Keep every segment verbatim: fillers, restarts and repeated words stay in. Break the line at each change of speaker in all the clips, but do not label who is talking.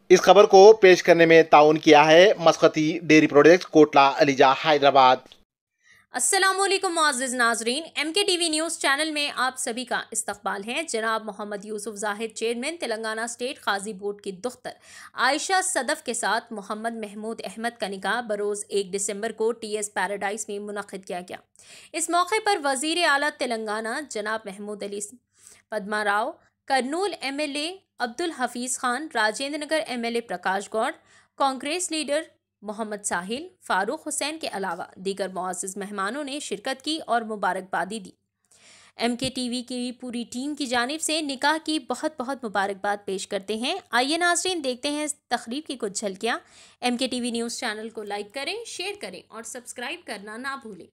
इस खबर को पेश करने में ताउन किया है मस्कती डेयरी प्रोडक्ट्स, कोटला अलीजा, हैदराबाद।
अस्सलामुअलैकुम मुअज़्ज़िज़ नाज़रीन, M K T V news channel में आप सभी का इस्तकबाल है। जनाब Mohammed Yousuf Zahid chairman Telangana state Qazi board की दुख्तर आयशा सदफ के साथ मोहम्मद महमूद अहमद का निकाह बरोज़ एक दिसंबर को टी एस पैराडाइज में मुनक़िद किया गया। इस मौके पर वज़ीर आला तेलंगाना जनाब Mahmood Ali Padma Rao, Kurnool M L A Abdul Hafeez Khan, Rajendra Nagar M L A Prakash Goud, Congress leader Mohammed Sahil, Farooq Hussain के अलावा दीगर मुअज़्ज़िज़ मेहमानों ने शिरकत की और मुबारकबादी दी। एम के टी वी की पूरी टीम की जानिब से निकाह की बहुत बहुत मुबारकबाद पेश करते हैं। आइए नाज़रीन, देखते हैं इस तकरीब की कुछ झलकियाँ। M K T V news channel को लाइक करें, शेयर करें और सब्सक्राइब करना ना भूलें।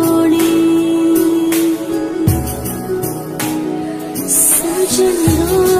Sujin